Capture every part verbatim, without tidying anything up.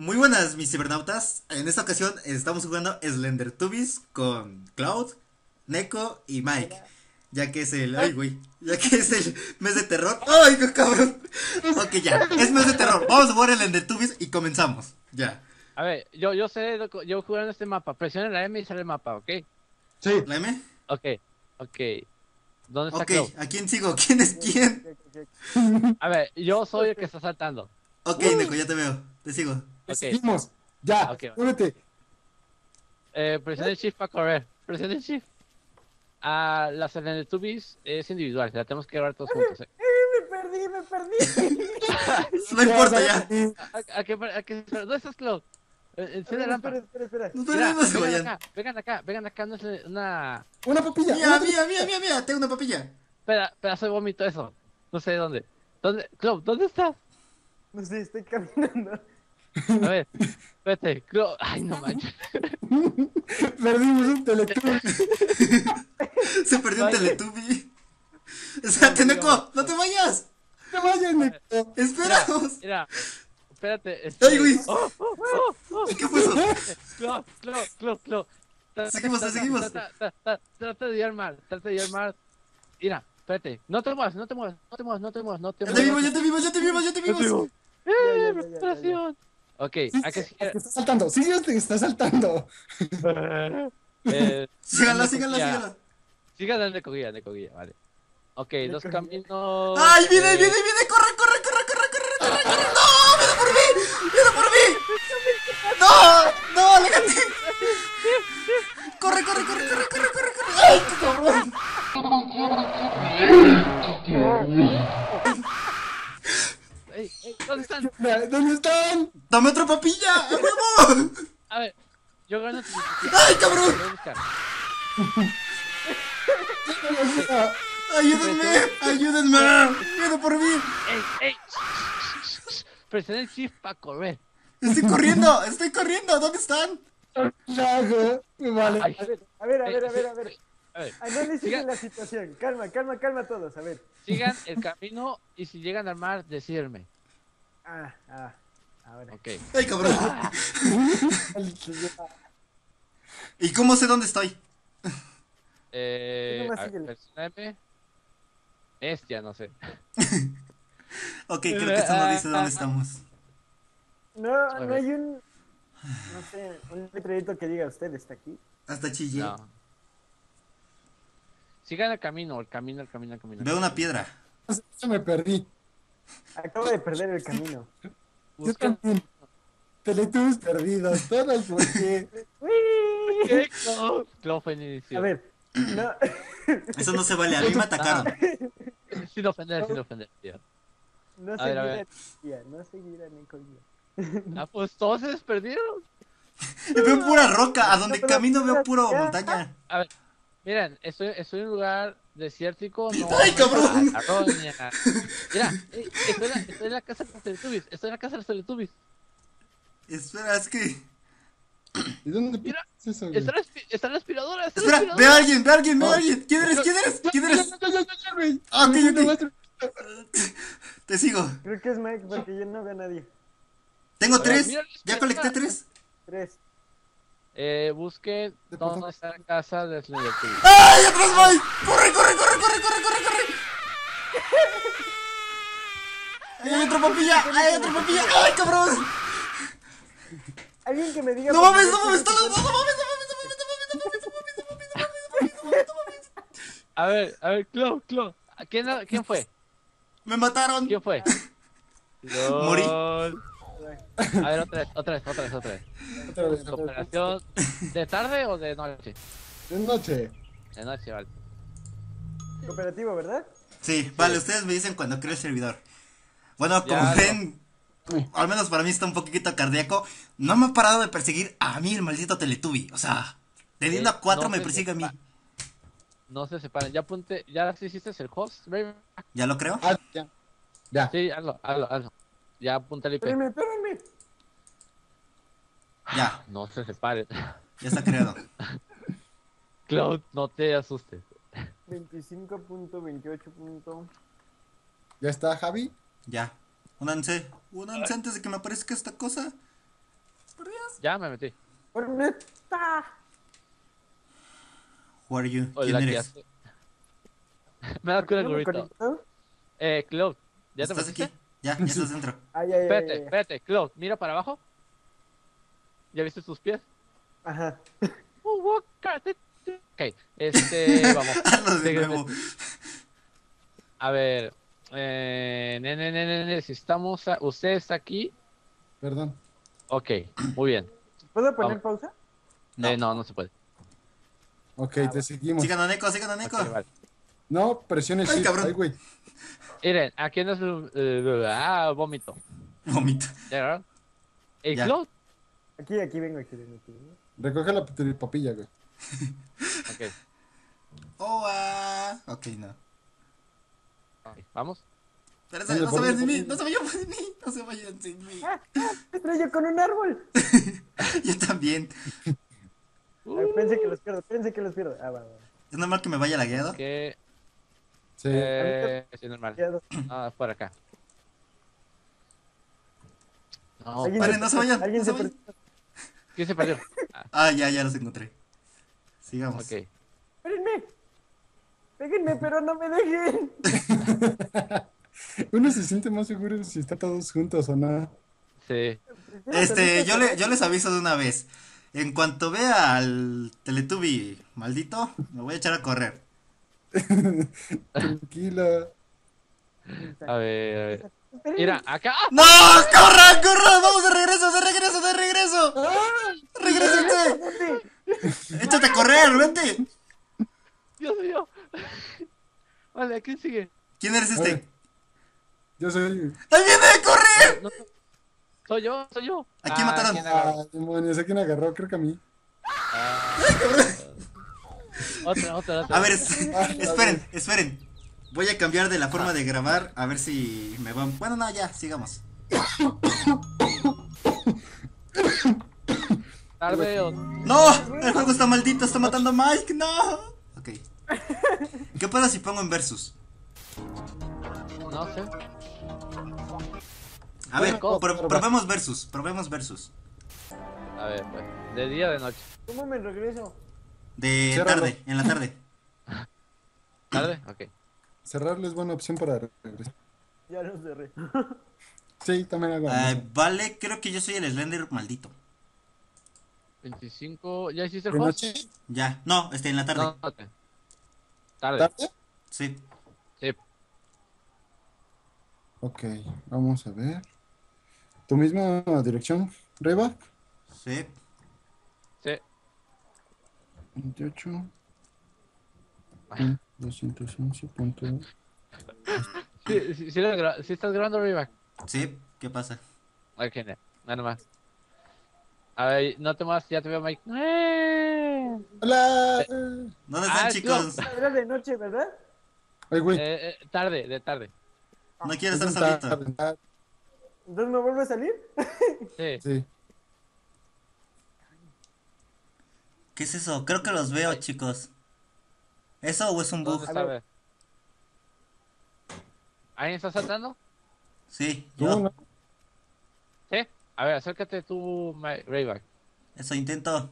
Muy buenas, mis cibernautas. En esta ocasión estamos jugando Slendertubbies con Cloud, Neko y Mike. Ya que es el. Ay, güey. Ya que es el mes de terror. ¡Ay, qué cabrón! Ok, ya. Es mes de terror. Vamos a jugar el Slendertubbies y comenzamos. Ya. A ver, yo, yo sé, loco, yo jugando este mapa. Presiona la M y sale el mapa, ¿ok? Sí. ¿La M? Ok, ok. ¿Dónde está Ok, Cloud? ¿a quién sigo? ¿Quién es quién? A ver, yo soy el que está saltando. Ok, Neko, ya te veo. Te sigo. Ok, Seguimos. Ya, Ok. muévete. eh, presiona el Shift para correr. Presiona el Shift. Ah, la Teletubbies es individual, la tenemos que grabar todos juntos. ¿eh? Me perdí, me perdí. No importa ya. ¿A, a qué, a qué- ¿Dónde estás, Cloud? Eh, A Enciende ver, la espera, lámpara. espera, espera. No, Mira, no, no se vengan vayan. acá, vengan acá, vengan acá, no es una... Una papilla. Mía, una mía, mía, mía, mía. Tengo una papilla. Espera, pedazo de vómito eso. No sé dónde. ¿Dónde? Cloud, ¿dónde estás? No sé, estoy caminando. A ver, espérate, Cloud. Ay, no manches. Perdimos un teletubby. Se perdió un Vaya. Teletubby. Espérate, Neko. No te vayas. No vayas, Nico. Esperaos. Mira, espérate. este- Ay, güey. ¡Oh, oh, oh, oh! ¿Qué fue eso? Cloud, Cloud, Cloud, Cloud. Trata- Seguimos, trata- seguimos. Trata, trata, trata de ir al mar, trata de ir al mar. Mira, espérate. No te muevas, no te muevas, no te muevas, no te muevas, no te Ya te vimos, muevas. ya te vimos, ya te vimos, ya te No te vimos. muevas. Ya, ¡Eh, ya, ya, ya, recuperación! Ok, Sí, hay que sí, seguir. está saltando. Sí, sí, está saltando. Eh, Síganla, Neko síganla, guía. síganla. Sigan el Necoguía, Necoguía, vale. Ok, los Necoguía. caminos. ¡Ay, viene, eh, viene, viene! ¡Corre, corre, corre, corre, corre, corre, corre! ¡No! ¡Viene por mí! ¡Viene por mí! ¡No! ¡No, aléjate! ¡Corre, corre, corre, corre, corre, corre, corre! ¡Ay, qué cabrón! ey, ey, ¿dónde están? ¿Dónde están? ¡Dame otra papilla! ¡A huevo! A ver, yo gano tu ¡Ay, cabrón! voy a buscar. ¡Ayúdenme! ¡Ayúdenme! ¡Viene por mí! ¡Ey, ey! Presiona el shift para correr. ¡Estoy corriendo! ¡Estoy corriendo! ¿Dónde están? Rajo. Vale. Ay, A ver, a ver, a ver, a ver, a ver. a ver, Análisis de sigan, la situación. Calma, calma, calma todos. A ver. sigan el camino y si llegan al mar, decirme. Ah, ah. Ahora. Ok. ¡Ay, cabrón! ¿Y cómo sé dónde estoy? Eh, Tú nomás a ver, síguele. presióname. Es ya no sé. Ok, creo que esto no dice dónde estamos. No, no hay un. No sé, un letrerito que diga usted está aquí. Hasta chillé. No. Sigan el camino, el camino, el camino, el camino. Veo una piedra. Yo me perdí. Acabo de perder el camino. Yo Busquen. también. Teletubbies perdidos. Todos porque. ¡Uy! ¿Qué? No, no fue el inicio. A ver, no. Eso no se vale, a mí me atacaron. Sin ofender, sin ofender, tío. No A ver, a seguir a ver. Nicolía, no seguir a Nicolía. Ah, pues todos se perdieron. Yo veo pura roca, a donde No, pero- camino veo puro ya. montaña. A ver, miren, estoy, estoy en un lugar desértico. No, ¡Ay, cabrón! a la roña. Mira, eh, estoy, en la, estoy en la casa de los Teletubbies. Estoy en la casa de los Teletubbies. Espera, es que... ¿Y dónde Mira, es eso, güey? Está la, aspi- está la aspiradora. Está la Espera, ve aspiradora. a alguien, ve a alguien, ve a alguien. ¿Quién eres? ¿Quién eres? ¿Quién eres? Ya, ya, ya, ya, güey. Ah, ok, No, ok. no, Te sigo. Creo que es Mike porque yo no veo a nadie. Tengo ver, tres. mira, Ya espera. colecté tres. Tres. Eh, busquen De dónde porfa- está la casa de Slendertubbies. ¡Ay, atrás voy! ¡Corre, corre, corre, corre, corre, corre, corre! ¡Ahí hay otra papilla! ¡Ahí hay otra papilla! ¡Ay, cabrón! Alguien que me diga. ¡No por mames, favor, no mames! que- ¡No mames, no mames, no mames, no mames, no mames, no mames, no mames, no mames, no mames, no mames, no mames! A ver, a ver, Clo, Clo. ¿Quién, ¿Quién fue? ¡Me mataron! ¿Quién fue? Morí. Lol. A ver, otra vez, otra vez, otra vez, otra vez. Otra vez, otra vez. ¿Operación de tarde o de noche? De noche. De noche, vale. Cooperativo, ¿verdad? Sí, vale, ustedes me dicen cuando cree el servidor. Bueno, como Ya, ven, al menos para mí está un poquito cardíaco. No me ha parado de perseguir a mí el maldito Teletubby. O sea, teniendo Eh, a cuatro no me se persigue a mí. sepa- No se separen. Ya apunté, ya sí hiciste el host, baby. ¿Ya lo creo? Ah, ya. Ya. Sí, hazlo, hazlo, hazlo. Ya apunté el I P. Espérenme, espérenme. Ya, No se separen. ya está creado. Cloud, no te asustes. veinticinco punto veintiocho. ¿Ya está, Javi? Ya. Únanse, únanse antes de que me aparezca esta cosa. por Dios. Ya me metí. Por neta. Who are you? Hola, ¿Quién ¿qué eres? hace? Me da ¿Por qué culo el no me gorrito. conectó? Eh, Cloud, ¿ya te ¿Estás metiste? aquí? Ya, ya estás dentro. Ay, ay, ay, Espérate, ay. espérate, Cloud, mira para abajo. ¿Ya viste tus pies? Ajá. Uh, walk, ok, este, vamos. Hazlo de Sígueme. nuevo. A ver, eh, nene, nene, nene, si estamos, a- usted está aquí, Perdón. ok, muy bien. ¿Puedo poner Vamos. pausa? No. Eh, no, no se puede. Ok, Ah, te va. seguimos. Sigan a Neko, sigan a Neko. Ok, vale. No, presione Ay, Shift. cabrón. Ay, güey. Miren, aquí no es, eh, ah, vómito. Vomito. ¿Ya vieron? ¿El Ya. Cloud? Aquí, aquí vengo, aquí vengo, aquí vengo. Recoge la p- papilla, güey. Ok, Oh, ah. Ok, no. ok, vamos. Espérense, ¿Dónde no se vayan sin mí, ponen? no se vayan sin mí, no se vayan sin mí. ¡Ah! ¡Ah! ¡Me estrello con un árbol! Yo también. Uh, Ay, pensé que los pierdo, pensé que los pierdo. Ah, va, va. ¿Es normal que me vaya lagueado? que, Sí. eh, sí, normal. Pierdo. Ah, por acá. No, Alguien Paren, no se vayan, Alguien no se se vayan. perdió. ¿quién se perdió? Ah, Ah, ya, ya los encontré. Sigamos. ok. ¡Espérenme! ¡Péguenme, pero no me dejen! Uno se siente más seguro si está todos juntos o no. Sí. Este, yo, le, yo les aviso de una vez. En cuanto vea al Teletubby maldito, me voy a echar a correr. Tranquila. A ver, a ver. Espérenme. Mira, acá. ¡Ah! ¡No! ¡Corran, corran! ¡Vamos de regreso, de regreso, de regreso! ¡Regrésense! ¡Échate a correr, vente! Dios mío. Vale, ¿quién sigue? ¿Quién eres A este? ver. Yo soy. ¡Ahí viene! ¡Corre! No, soy yo, soy yo. ¿A quién mataron? ¿quién agarró? Ah, demonios, ¿a quién agarró? Creo que a mí. Ah, otra, otra, otra. A ver, es- esperen, esperen. Voy a cambiar de la forma de grabar a ver si me van. Bueno, no, ya, sigamos. Tarde o... ¡No! El juego está maldito, está matando a Mike, no. Ok. ¿Qué pasa si pongo en versus? No sé. A ver, ¿Cómo? pro- probemos versus, probemos versus. A ver, pues. De día o de noche. ¿Cómo me regreso? De Ciérralo. tarde, en la tarde. ¿Tarde? Ok. Cerrarlo es buena opción para regresar. Ya lo cerré. Sí, también hago. Ah, eso. vale, creo que yo soy el Slender maldito. veinticinco. ¿Ya hiciste el ¿De host? noche? Ya, no, este, en la tarde. No, ok. Tarde. ¿Tarde? Sí. Sí. Ok, vamos a ver. ¿Tu misma dirección, Reba? Sí. Sí. veintiocho. Ah. doscientos once punto. Sí, sí, sí, lo gra- sí estás grabando, Rivac. Sí, ¿qué pasa? Ok, no, nada más. A ver, no te más, ya te veo, Mike. ¡Eh! ¡Hola! ¿Dónde Ah, están, chicos? Era de noche, ¿verdad? Ay, güey. Eh, eh, tarde, de tarde. No quiero es estar un solito. tarde, tarde. ¿Entonces me vuelve a salir? Sí. Sí. ¿Qué es eso? Creo que los veo, chicos. ¿Eso o es un ¿Dónde bug? está? A ver. ¿Alguien está saltando? Sí, ¿Tú, yo. no? Sí. A ver, acércate tú, Mi- Rayback. Eso intento.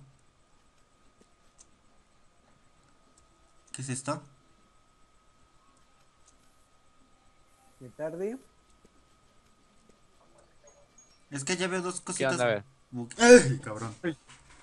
¿Qué es esto? Qué tarde. Es que ya veo dos ¿Qué cositas. onda? A ver. bug- ¡Ay, cabrón! Ay.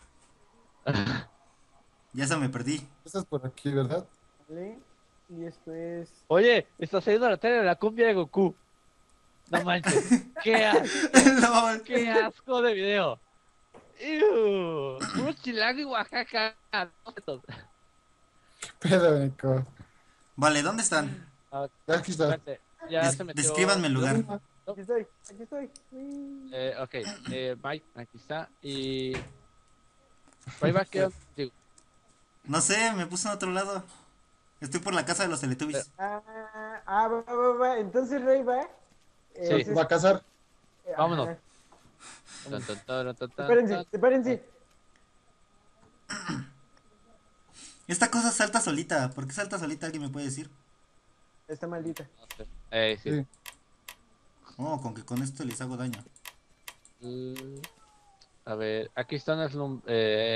Ya se me perdí. Estás por aquí, ¿verdad? Vale. Y esto es. Oye, está saliendo la tele de la cumbia de Goku. No manches. Qué asco. No, Qué asco de video. Ew. Puro chilango y Oaxaca. Pedo, Nico. Vale, ¿dónde están? Ah, Aquí está. espérate, ya Des- se metió. descríbanme el lugar. Aquí estoy, aquí estoy. Mm. Eh, ok, eh, Mike, aquí está. Y. Rayback, ¿qué onda contigo? No sé, me puse en otro lado. Estoy por la casa de los Teletubbies. Ah, ah, va, va, va. Entonces, Rey va. Sí. Va a casar. eh, Vámonos. ajá. Tan, tan, tan, tan, tan, Espérense, tan. espérense. Esta cosa salta solita. ¿Por qué salta solita? ¿Alguien me puede decir? Está maldita. No sé. Eh, sí. Sí. Oh, con que con esto les hago daño. Mm, A ver, aquí están es un,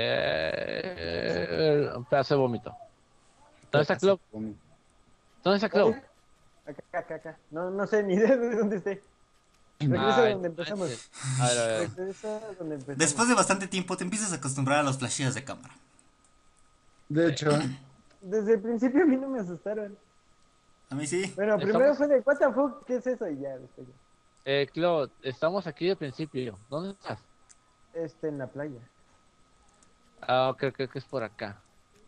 eh, un pedazo de vómito. ¿Dónde está Cloud? ¿Dónde está Cloud? Acá, acá, acá. No, no sé ni de dónde esté. Regresa Ay, a donde empezamos. manches. A ver, a ver. Regresa a donde empezamos. Después de bastante tiempo te empiezas a acostumbrar a los flasheos de cámara. De hecho, Desde el principio a mí no me asustaron. A mí sí. Bueno, Estamos- primero fue de what the fuck, ¿qué es eso? Y ya, después ya. Eh, Cloud, estamos aquí al principio. ¿Dónde estás? Este, en la playa. Ah, creo, creo que es por acá.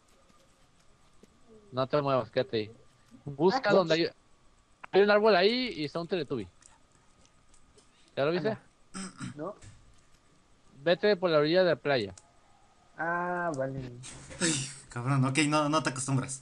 No te muevas, quédate ahí. Busca Ah, donde hay... Hay un árbol ahí y está un Teletubby. ¿Ya lo viste? ¿No? Vete por la orilla de la playa. Ah, vale. Cabrón, ok, no, no te acostumbras.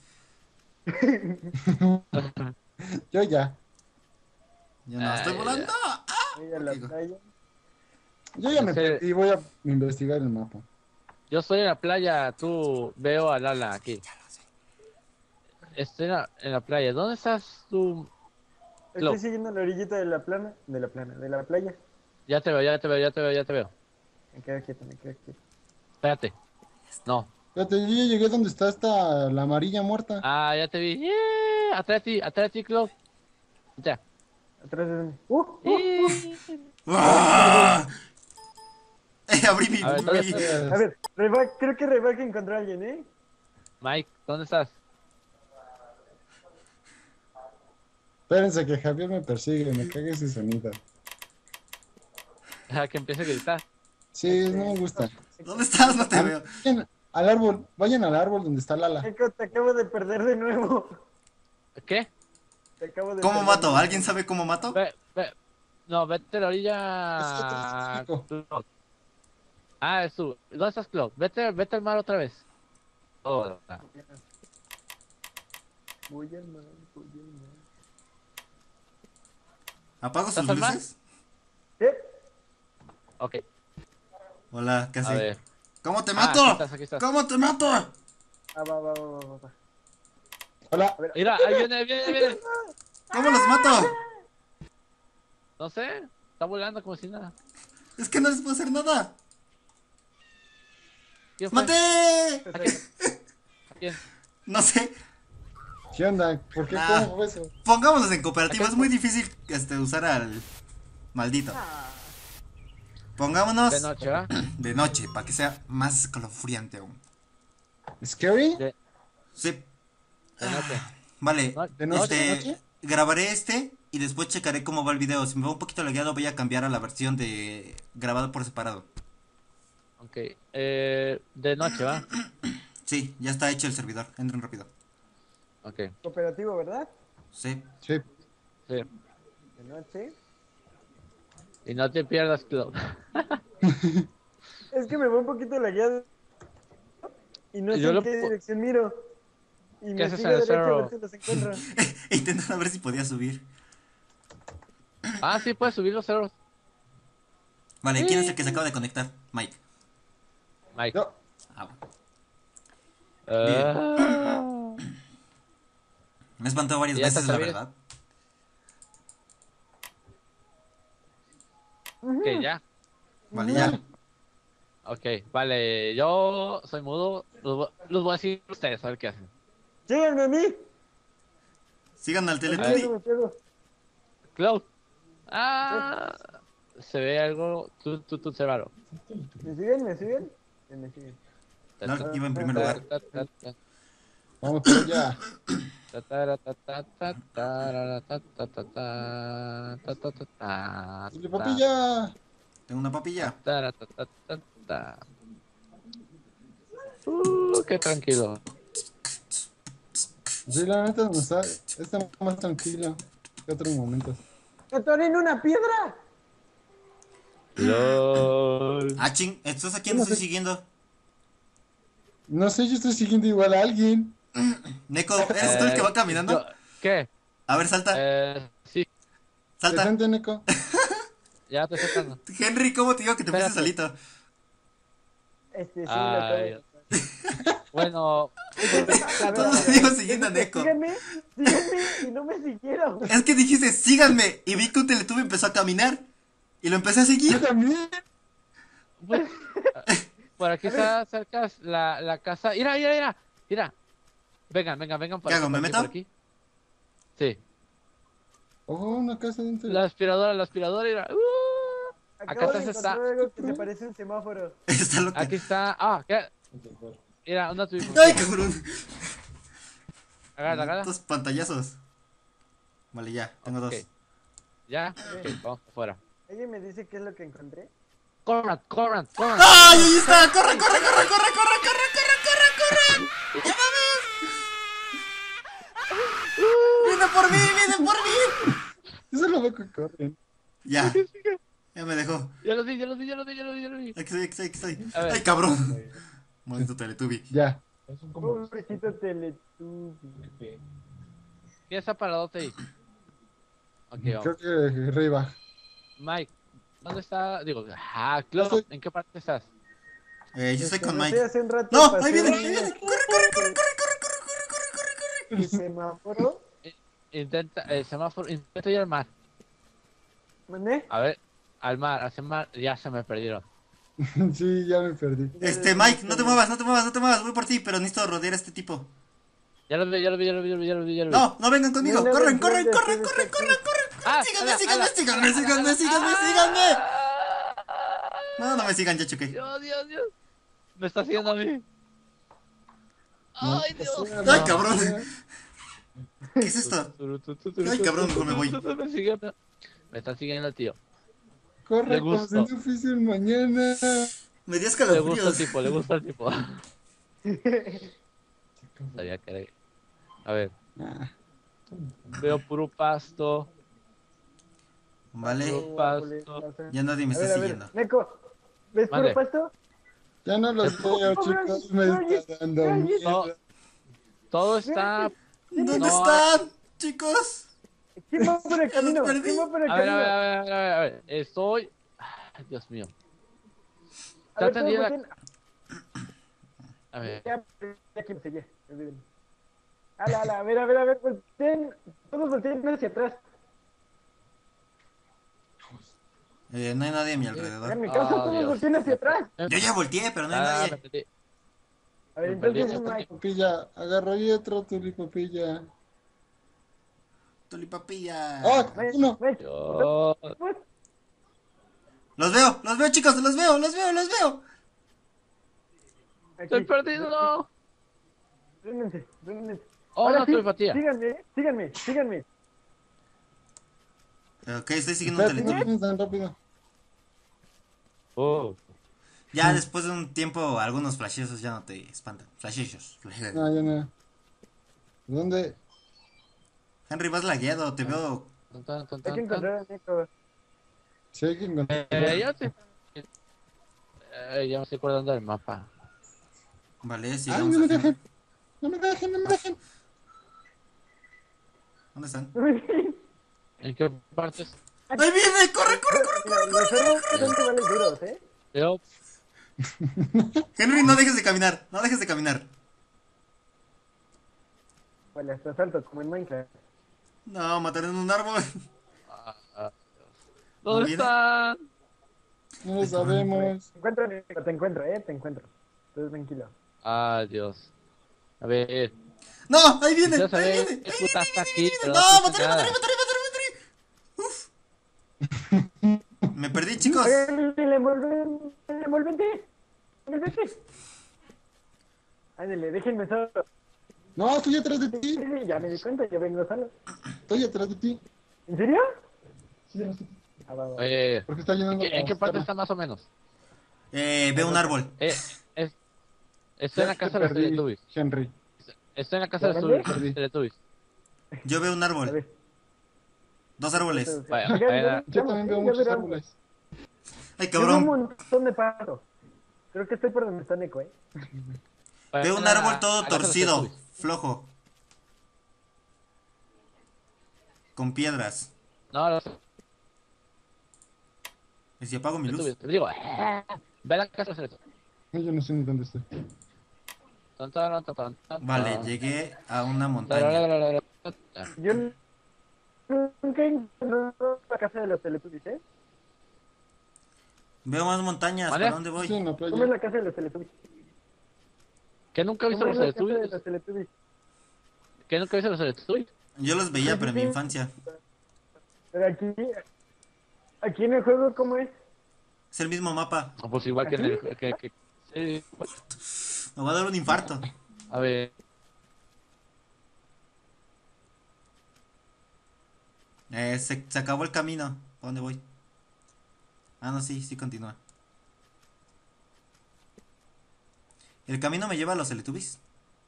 yo ya. Yo no, estoy Ay, volando. Voy a la Ok. playa. Yo ya me Ese- perdí, voy a investigar el mapa. Yo estoy en la playa, tú veo a Lala aquí. Estoy en la, en la playa. ¿Dónde estás tú? Estoy Clau. siguiendo la orillita de la plana, de la plana, de la playa. Ya te veo, ya te veo, ya te veo, ya te veo. Me quedo quieto, me quedo quieto. Espérate. No. Fíjate, yo ya llegué donde está esta, la amarilla muerta. Ah, ya te vi. ¡Yeah! Atrás de ti, atrás de ti, Clau. Ya. Atrás de mí. ¡Uh! uh, uh. ¡Yeah! ¡Ah! Eh, abrí mi. A ver, ¿dónde mi- estás? A ver, Reback, creo que Reback encontró a alguien, ¿eh? Mike, ¿dónde estás? Espérense que Javier me persigue, me caga ese sonido. Deja que empiece a gritar. Sí, no me gusta. ¿Dónde estás? No te veo. Vayan al árbol, vayan al árbol donde está Lala. Eco, te acabo de perder de nuevo. ¿Qué? Te acabo de ¿Cómo perder mato? de nuevo. ¿Alguien sabe cómo mato? Ve, ve. No, vete a la Es orilla. otro chico. Ah, es tú. ¿Dónde estás, Clau? Vete, vete al mar otra vez. Oh, ah. Voy al mar, voy al mar. ¿Apago sus ¿Estás al mar? luces? ¿Qué? Ok, Hola, ¿qué a hace? ver. ¿Cómo te Ah, mato? aquí estás, aquí estás. ¿Cómo te mato? Ah, va, va, va, va, va, va. Hola, Mira, ahí viene, ahí viene, ahí viene. ¿Cómo los mato? No sé, está volando como si nada. Es que no les puedo hacer nada. ¿Quién fue? ¡Maté! ¿A quién? ¿A quién? No sé. ¿qué onda? ¿Por qué? Ah. ¿Cómo fue eso? Pongámonos en cooperativa. Acá Es muy difícil este, usar al maldito. Pongámonos De noche, ¿va? de noche para que sea más escalofriante aún. ¿Scary? De, Sí. de noche. Vale. No- ¿De noche? Este, ¿De noche? grabaré este y después checaré cómo va el video. Si me va un poquito lagueado, voy a cambiar a la versión de grabado por separado. Ok, eh, de noche, ¿va? Sí, ya está hecho el servidor. Entren rápido. Ok, Cooperativo, ¿verdad? Sí. Sí. sí. De noche. Y no te pierdas, Clau. Es que me va un poquito lagueado. Y no sé Yo en lo qué pu- dirección miro. Y ¿Qué me haces sigo en el derecho a cerro? ver si los encuentro. Intentando a ver si podía subir. Ah, sí, puedes subir los cerros. Vale, ¿quién es el que se acaba de conectar? Mike. Mike. Yo, Ah, bueno. Ah. Me he espantado varias ¿Ya veces, te la sabías? verdad. Ok, ya. Vale, ya. Ok, vale. Yo soy mudo. Los, vo- los voy a decir a ustedes, a ver qué hacen. Síganme a mí. Sigan al Me Teletubby. pego, me pego. Cloud. Ah. Se ve algo. Tú, tú, tú, raro. ¿Me siguen? ¿Me siguen? Sí, me siguen. No, iba en primer lugar. vamos por allá. Dile, papilla. Tengo una papilla. Uh, qué tranquilo. Sí, la neta no está, está más tranquilo que otros momentos. ¡Me atoré en una piedra! LOL. Ah, ching, ¿estás a quién estoy siguiendo? No sé, yo estoy siguiendo igual a alguien. Neko, ¿eres tú el que va caminando? yo- ¿Qué? A ver, salta, Eh, sí, salta. Presente, Neko. ya te estoy sacando. Henry, ¿cómo te digo que te fuiste Espérate. solito? Este, sí, Ay, lo acabo de- Bueno, A ver, Todos a ver, digo siguiendo a Neko. Síganme, síganme y no me siguieron. Es que dijiste, síganme. Y vi que un Teletubby empezó a caminar. Y lo empecé a Yo seguir. también. Pues, por aquí está cerca la, la casa. Mira, mira, mira. Mira. Vengan, vengan, vengan por ¿Qué aquí, hago? ¿Me por aquí, meto? por aquí. Sí. Oh, una casa dentro. La aspiradora, la aspiradora. Mira. Uh, acá Acabo de atrás está. encontrar algo que se parece a un semáforo. Está loca. Aquí está. Ah, ¿qué? Mira, una tu ¡Ay, cabrón! Agarra, agarra. Dos pantallazos. Vale, ya, tengo Ok. dos. Ya. Ok, vamos afuera. ¿Alguien me dice qué es lo que encontré? Corran, corran, corran. ¡Ay, ahí está! ¡Corre, corre, corre, corre, corre, corre, corre, corre, corre! ¡Ya vamos! ¡Viene por mí, viene por mí! Eso lo veo que corren. Ya, ya me dejó. Ya lo vi, ya lo vi, ya lo vi, ya lo vi, ya lo vi. Aquí estoy, aquí estoy, aquí estoy. A ver. ¡Ay, cabrón! Maldito Teletubby. Ya. Pobrecito Teletubby. ¿Quién está paradote ahí? Ok, Creo vamos. que arriba. Mike, ¿dónde está? Digo, ah, claro, ¿en qué parte estás? Eh, yo soy Este, con no sé, Mike. hace un rato ¡No! pasé ¡Ahí viene! un- ¡Ahí viene! ¡Corre, corre, corre, corre, corre, corre, corre, corre, corre, corre! El semáforo. Intenta, el semáforo, intenta ir al mar. ¿Mandé? A ver, al mar, hacia el mar, ya se me perdieron. Sí, ya me perdí. Este, Mike, no te muevas, no te muevas, no te muevas. Voy por ti, pero necesito rodear a este tipo. Ya lo vi, ya lo vi, ya lo vi, ya lo vi, ya lo vi, ya lo vi. No, no vengan conmigo. Mira, Corren, ven, corren, ven, corren, ven, corren, ven, corren, ven. corren. Ah, Síganme, ala, síganme, ala. síganme, síganme, síganme, síganme. No, no me sigan, ya choqué. Dios, Dios, Dios. Me está siguiendo a mí. Ay, Dios. Ay, cabrón. ¿Qué es esto? Ay, cabrón, mejor me voy. Me siguen- me está siguiendo el tío. Corre Le como si gustó. no fuese un mañana. Me dio Le gusta el escalofríos. tipo, le gusta el tipo. Sabía que era... A ver, Ah, veo puro pasto. Vale, Puro pasto. ya nadie me A ver, está a ver, siguiendo. Neko, ¿ves Mande. puro pasto? ya no los veo, chicos. Me está dando No. miedo. Todo está... ¿Dónde No. están, chicos? ¿Quién va por el camino? perdí. ¿Quién va por el A ver, a camino? ver, a ver, a ver, a ver, a ver. Estoy... Ay, Dios mío. A ver, Está todos tendida... volteen. A ver. Ya, ya que me seguí, olvídenlo. Ala, ala, a ver, a ver, a ver, volteen, todos volteen hacia atrás. Eh, no hay nadie a mi Hagan alrededor. mi caso, Oh, todos Dios. volteen hacia atrás. Yo ya volteé, pero no hay Ah, me nadie. perdí. A ver, Me entonces, perdí. Mike, Tulipapilla, agarro ahí otro tulipapilla. Tulipapilla. ¡Ah! Mike, Uno. Mike, Dios. pues, Los veo, los veo, chicos, los veo, los veo, los veo. Estoy aquí, perdido. Rénganse, rénganse. Oh, Ahora no, sí, telepatía. síganme, síganme, síganme. Ok, estoy siguiendo un Espérate, no Teletubby. tienes tan rápido. Oh. Ya después de un tiempo, algunos flashazos ya no te espantan. Flashazos. No, ya no. ¿Dónde? Henry, vas lagueado, te veo. Tan, tan, tan, Hay que tan, tan. encontrar a Nico. Sí, hay que encontrar. Eh, ya te... Eh, ya me estoy acordando del mapa. Vale, ¡Ay, sigamos. no me a Henry. dejen! ¡No me dejen, no me dejen! ¿Dónde están? ¿En qué partes? ¡Ahí viene! ¡Corre, corre, corre! Los cerros son iguales duros, ¿eh? Yo... Henry, no dejes de caminar, no dejes de caminar. Vale, hasta salto, como en Minecraft. No, matar en un árbol. Ah, ah, ¿dónde ¿No viene? están? No lo sabemos. Te encuentro, Nico, te encuentro, ¿eh? Te encuentro. Entonces, tranquilo. Ah, Dios. A ver. No, ahí viene, Quisiera ahí saber viene. qué puta está aquí, pero No, no mataré, puse mataré, nada. mataré, mataré, mataré. Uf. Me perdí, chicos. Oigan, el envolvente, el envolvente. Envolvente. Ándale, déjenme solo. No, estoy atrás de Sí, ti. sí, ya me di cuenta, yo vengo solo. Estoy atrás de ti. ¿En serio? Sí, atrás de ti. Ah, va, va. Oye, Porque está ¿en llenando qué, en qué la parte cara. está más o menos? Eh, veo un árbol. Eh, es, estoy en la Ya casa te de los perdí, Teletubbies. Henry. Estoy en la casa de ¿Dónde? los Teletubbies. Yo veo un A árbol. ver. Dos árboles. Vaya, Ya, ya, vaya. ya, Yo ya, también veo ya muchos verán. árboles. Ay, Yo veo un cabrón. montón de pasto. Creo que estoy por donde está Nico, ¿eh? Veo un árbol todo torcido, flojo. Con piedras. No, los ¿Y si apago mi luz? Teletubbies. Te digo, ve a la casa de los Teletubbies. Ay, yo no sé ni dónde estoy. Tan, tan, tan, tan, tan, Vale, tan. llegué a una montaña. Yo nunca he encontrado la casa de los Teletubbies, ¿eh? Veo más montañas, ¿Vale? ¿para dónde voy? Sí, en la ¿Cómo es playa. la casa de los Teletubbies? ¿Qué nunca viste ¿Cómo los es la casa de Teletubbies? los Teletubbies? ¿Qué nunca viste los Teletubbies? Yo los veía, Sí, pero en sí, mi sí. infancia. Pero aquí, aquí en el juego, ¿cómo es? Es el mismo mapa. Ah, pues igual que en el... Que, que- sí, Me va a dar un infarto. a ver... Eh, se, se acabó el camino. ¿Para dónde voy? Ah, no, sí, sí continúa. ¿El camino me lleva a los Teletubbies?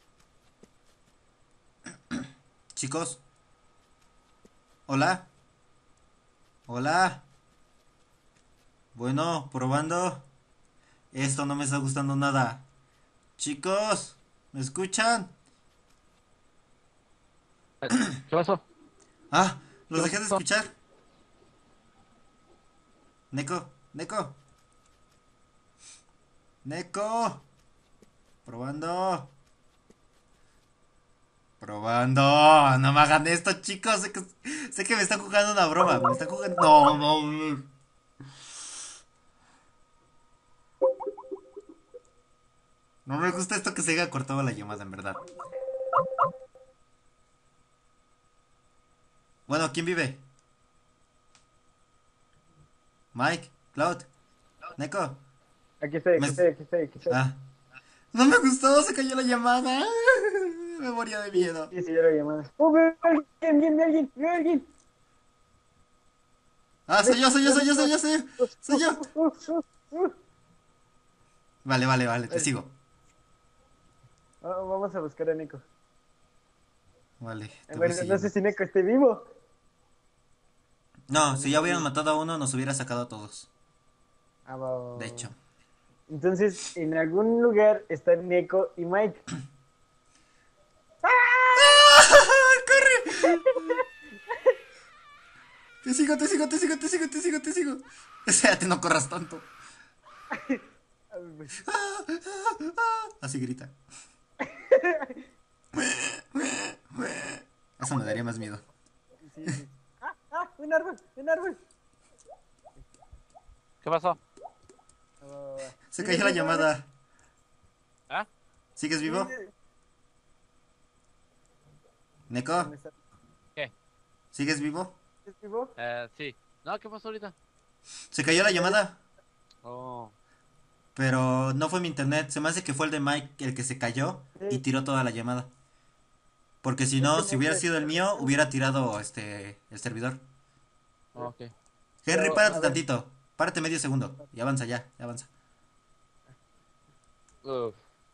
Chicos. Hola. Hola. Bueno, probando. Esto no me está gustando nada. Chicos, ¿me escuchan? ¿Qué pasó? Ah, los ¿Qué dejé de pasó? escuchar. Neko, Neko. Neko. Probando. Probando. No me hagan esto, chicos. Sé que, sé que me están jugando una broma. Me están jugando. No, no. No me gusta esto que se haya cortado la llamada, en verdad. Bueno, ¿quién vive? Mike, Cloud, Neko. Aquí estoy, aquí Me- estoy, aquí estoy, aquí estoy. Ah. No me gustó, se cayó la llamada. Me moría de miedo. Sí, sí, ya lo llamada. ¡Oh, veo a alguien, viene alguien, veo a alguien! Ah, soy yo, soy yo, soy yo, soy yo, soy yo. Soy yo. Uh, uh, uh, uh. Vale, vale, vale, te Ay. sigo. Ah, vamos a buscar a Nico. Vale, te A voy ver, no siguiendo. sé si Nico esté vivo. No, si ya hubieran matado a uno, nos hubiera sacado a todos. Ah, va, va, va. De hecho. Entonces, en algún lugar están Nico y Mike. ¡Corre! Te sigo, te sigo, te sigo, te sigo, te sigo, te sigo. Espérate, no corras tanto. A ver, pues. Así grita. Eso me daría más miedo. Sí, sí. ¡Ah, ah! ¡Un árbol! ¡Un árbol! ¿Qué pasó? Ah, va, va, va. Se Sí, cayó sí, la sí, llamada. ¿Ah? ¿Sigues sí, vivo? sí. Neko, ¿Dónde está? ¿Qué? ¿sigues vivo? ¿Estás vivo? Eh, sí. No, ¿qué pasó ahorita? Se cayó la llamada. Oh. Pero no fue mi internet. Se me hace que fue el de Mike el que se cayó y Sí. tiró toda la llamada. Porque si no, si hubiera sido el mío, hubiera tirado este el servidor. Ok. Henry, Pero, párate a ver. tantito. Párate medio segundo. Y avanza ya, ya avanza. Uf.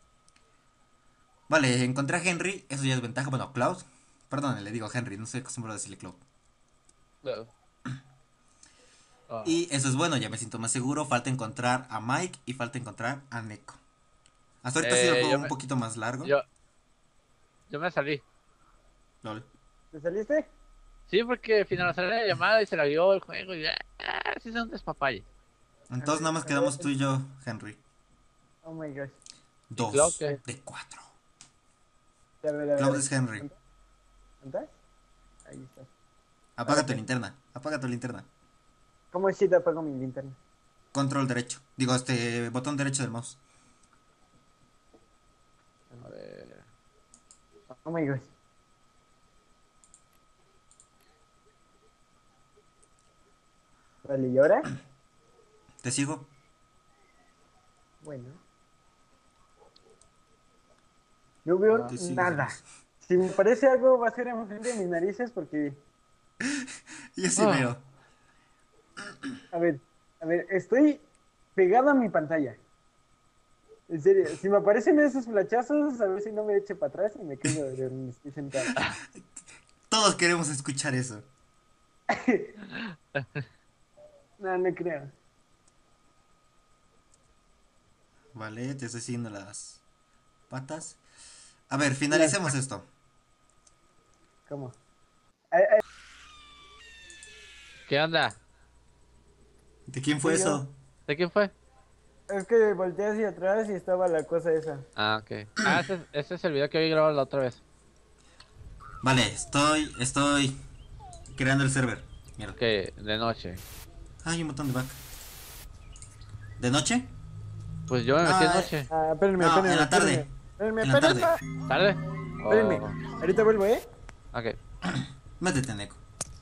Vale, encontré a Henry. Eso ya es ventaja. Bueno, Cloud. Perdón, le digo Henry. No sé acostumbrado a decirle Cloud. Uf. Ah. Y eso es bueno, ya me siento más seguro. Falta encontrar a Mike y falta encontrar a Neko. Hasta ahorita ha sido el Eh, juego yo un me- poquito más largo. Yo... Yo me salí. Lol. ¿Te saliste? Sí, porque finalizó la llamada y se la vio el juego y... Ah, sí son despapalle. Entonces A nada ver, más a quedamos ver. tú y yo, Henry. Oh my gosh. Dos Cloud qué? de cuatro. A ver, a ver. Cloud es Henry. ¿Dónde estás? Ahí está. Apaga Ok. tu linterna. Apaga tu linterna. ¿Cómo es si te apago mi linterna? Control derecho. Digo, este botón derecho del mouse. A ver... Oh my gosh. Vale, ¿y ahora? ¿Te sigo? Bueno. No veo Te sigo, nada. Jesús. Si me parece algo, va a ser enfrente de mis narices porque... Yo sí Ah. veo. A ver, a ver, estoy pegado a mi pantalla. En serio, si me aparecen esos flachazos, a ver si no me eche para atrás y me quedo de donde estoy sentado. Todos queremos escuchar eso. No, no creo. Vale, te estoy siguiendo las patas. A ver, finalicemos esto. ¿Cómo? Ay, ay, ¿Qué onda? ¿De quién fue Soy yo. eso? ¿De quién fue? es que volteé hacia atrás y estaba la cosa esa. Ah, ok. Ah, ese, ese es el video que había grabado la otra vez. Vale, estoy, estoy creando el server. Mira. Que de noche. Hay un botón de back. ¿De noche? Pues yo me metí Ah, en noche. Ah, espérenme, No, espérenme. en la tarde. Espérenme, En la espérenme. tarde. espérenme. ¿Tarde? Espérenme. Oh, Ahorita vuelvo, ¿eh? ok. Métete, Neko.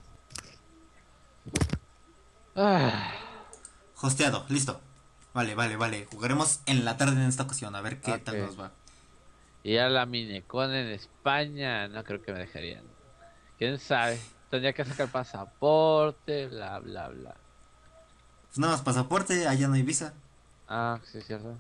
Ah, Hosteado, listo. Vale, vale, vale. Jugaremos en la tarde en esta ocasión, a ver qué tal Ok. nos va. y a la Minecon en España, no creo que me dejarían. ¿Quién sabe? Tendría que sacar pasaporte, bla, bla, bla. Pues nada más pasaporte, allá no hay visa. Ah, sí, es cierto.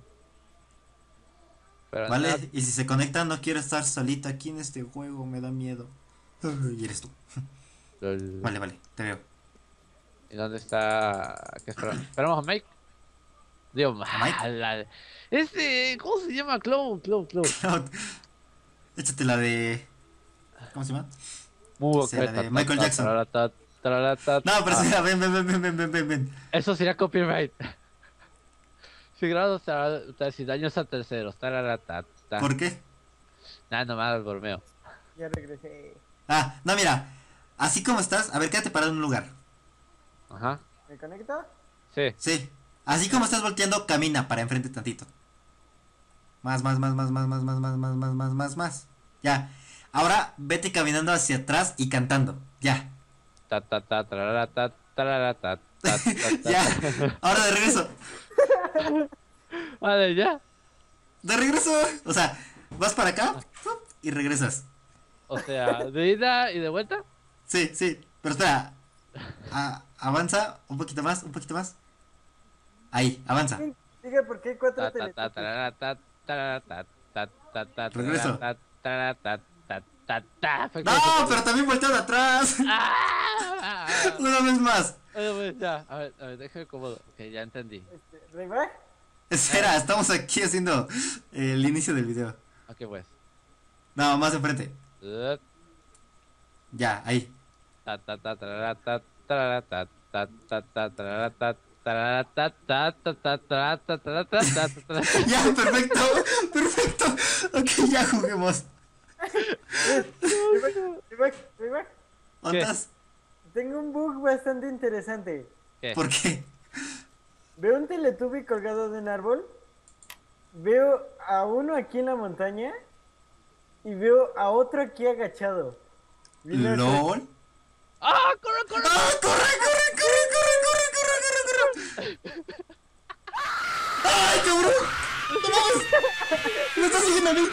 Pero Vale, nada, y si se conecta, no quiero estar solito aquí en este juego, me da miedo. Y eres tú. lol. Vale, vale, te veo. ¿Y dónde está? ¿Qué esperamos? ¿Esperamos a Mike? Dios, Mike? mala. Este, ¿cómo se llama? Cloud, Cloud, Cloud. Échate la de. ¿Cómo se llama? Muy Sí, la de Michael Jackson. No, No, pero espera, ven, ven, ven, ven, ven, ven, ven, ven. Eso sería copyright. Si grados sin daños a terceros. Tararatata. ¿Por qué? Nada, nomás el bromeo. Ya regresé. Ah, no, mira. Así como estás, a ver, quédate parado en un lugar. Ajá. ¿Me conecta? Sí. Sí. Así como estás volteando, camina para enfrente tantito. Más, más, más, más, más, más, más, más, más, más, más, más, más. Ya. Ahora vete caminando hacia atrás y cantando. Ya. Ta ta ta tararata, tararata, ta, ta, ta. Ya. Ahora de regreso. Vale, ya. De regreso. O sea, vas para acá y regresas. O sea, de ida y de vuelta. Sí, sí. Pero espera. A- avanza un poquito más, un poquito más. Ahí, avanza. Diga por qué hay cuatro Ta ta ta teletubbies. tararata, tararata, ta ta ta Regreso. tararata, tararata, ta ta ta. No, pero también volteado atrás. Ah. Una vez más. Oye, pues, ya, a ver, a ver, déjame acomodo. Ok, ya entendí. Este, ¿Rayback? Espera, estamos aquí haciendo el inicio del video. Ok, pues. No, más enfrente. Uh, Ya, ahí. Ta ta ta tararata, tararata, ta ta ta tararata, tararata, ta ta ta tararata, tararata, ta ta ta. Ya, perfecto. Perfecto. Ok, ya juguemos. ¿Rayback? ¿Rayback? ¿Dónde ¿Qué? estás? Tengo un bug bastante interesante. ¿Qué? ¿Por qué? Veo un Teletubby colgado de un árbol. Veo a uno aquí en la montaña. Y veo a otro aquí agachado. Bien loco. ¿LOL? ¡Ah, corre, corre! ¡Ah, corre, corre, corre, corre, corre, corre, corre, corre! ¡Ay, cabrón! ¡No mames! ¡Me está siguiendo a mí!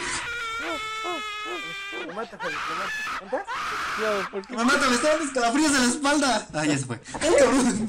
Lo mato, Javi, lo mato. ¿Entras? No, ¿por qué? ¡Me mata! ¡Me están escalofríos en la espalda! ¡Ah, ya se fue! ¡Ay, cabrón!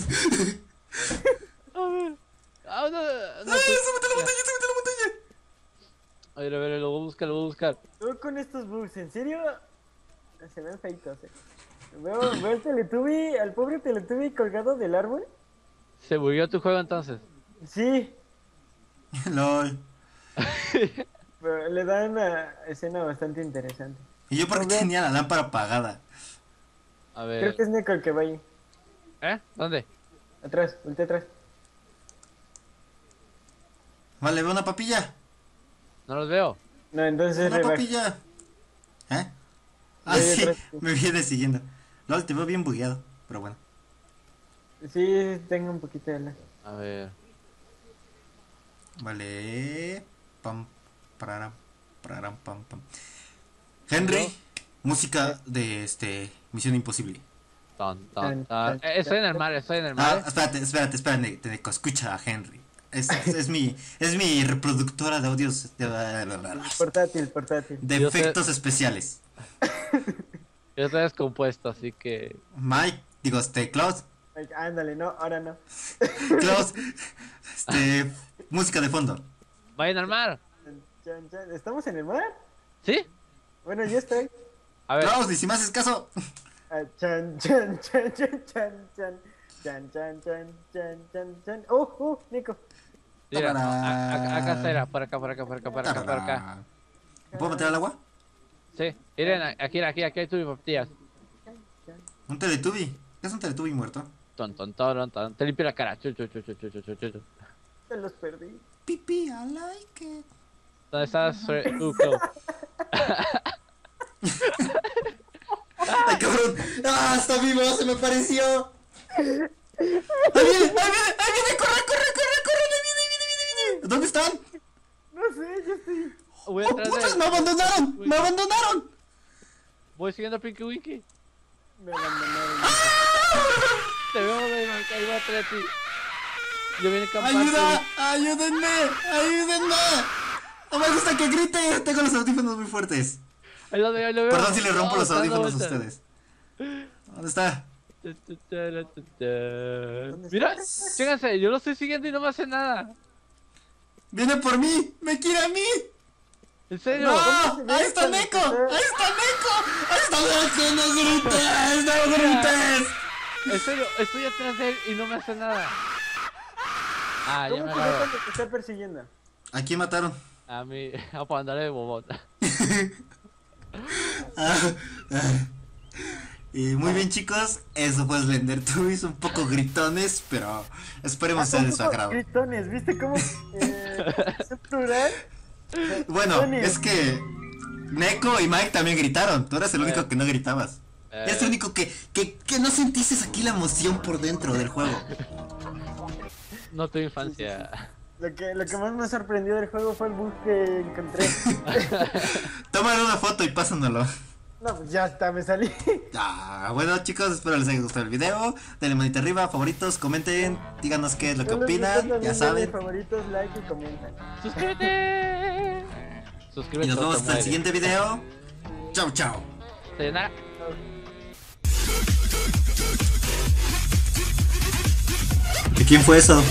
A ver. Ah, no, no, ¡Ay, se metió a la montaña, se metió a la montaña! A ver, a ver, lo voy a buscar, lo voy a buscar. Yo con estos bugs, ¿en serio? Se ven feitos, eh. Veo, veo al Teletubby, al pobre Teletubby colgado del árbol. ¿Se murió tu juego entonces? Sí, ¡LOL! pero le da una escena bastante interesante. ¿Y yo por qué No veo. tenía la lámpara apagada? A Creo ver. que es Neko el que va ahí. ¿Eh? ¿Dónde? Atrás, voltea atrás. Vale, veo una papilla. No los veo. No, entonces es Una Rayback. papilla. ¿Eh? Ah, Ahí sí, atrás. me viene siguiendo. LOL, te veo bien bugueado, pero bueno. Sí, tengo un poquito de lag. A ver. Vale. Pam, pararam, pararam, pam, pam. Henry, música de este Misión Imposible. Ton, ton, Tan, ton. tan, Eh, Estoy en el tan. mar, estoy en el Ah, mar. espérate, espérate, espérate, Teneco, escucha a Henry. Es, es, es mi es mi reproductora de audios de, Portátil, portátil. de Yo sé- efectos especiales. Yo estoy descompuesto, así que. Mike, digo, este, Klaus, Ay, ándale, no, ahora no. Klaus, este, música de fondo. ¡Vayan al mar! Chan, chan. ¿Estamos en el mar? ¿Sí? Bueno, yo estoy. A ver. Klaus, y si me haces caso. Ah, chan, chan, chan, chan, chan, chan. Chan, chan, chan, chan, chan, chan. Oh, oh, Nico. Mira, Tararán. a- a- acá está, era, por acá, por acá, por acá, por acá, por acá. ¿Me puedo meter al agua? Sí, miren, aquí, aquí, aquí hay tus papitas. Un Teletubby. ¿Qué es un Teletubby muerto? Ton, ton, ton, ton. Te limpio la cara. Chu, chu, chu, chu, chu, chu, chu, chu. Te los perdí. Pipi, I like it. ¿Dónde estás, Fre- tú, Clau? ¡Ay, cabrón! ¡Ah, está vivo! ¡Se me pareció! ¡Ahí viene! ¡Ahí viene! ¡Ahí viene! ¡Corre, corre, corre, corre! ¡Ahí viene, ahí Voy ¡Oh, atrás de putas! él. ¡Me abandonaron! ¡Me abandonaron! Voy siguiendo a Pinky Winky. Me abandonaron. Te veo, güey, ahí va atrás de ti. Yo viene campante. ¡Ayuda! ¡Ayúdenme! ¡Ayúdenme! No me gusta que grite. Tengo los audífonos muy fuertes. Ahí lo veo, ahí lo veo. Perdón si le rompo No, los está dando audífonos a vueltas. ustedes. ¿Dónde está? Mira, chéganse, yo lo estoy siguiendo y no me hace nada. ¡Viene por mí! ¡Me quiere a mí! ¿En serio? ¡No! se ve ¡Ahí está cuando Neko! se ve? ¡Ahí está Neko! ¡Ahí está Neko! ¡No grites! ¡No grites! En serio, estoy atrás de él y no me hace nada. Ah, ya ¿Cómo me se ve agarró. cuando te está persiguiendo? ¿A quién mataron? A mí, a para andarle de bobón. Ah, ah. Y muy bien, chicos, eso fue Slendertubbies, un poco gritones, pero esperemos sea de su agrado. Gritones, ¿viste cómo? Eh, ¿es plural? Bueno, Gritones. es que Neko y Mike también gritaron, tú eras el único Eh. que no gritabas. Eh. Es el único que, que, que no sentiste aquí la emoción por dentro del juego. No tuve infancia. Lo que, lo que más me sorprendió del juego fue el bug que encontré. Tómale una foto y pásanoslo. No, pues ya está, me salí. Ah, bueno, chicos, espero les haya gustado el video. Denle manita arriba, favoritos, comenten, díganos qué es lo que No les gusta, opinan, también ya denle saben. favoritos, like y comenten. ¡Suscríbete! Suscríbete. Y nos o vemos te hasta el mueres. siguiente video. Chao, chao. Sayonara. ¿De quién fue eso?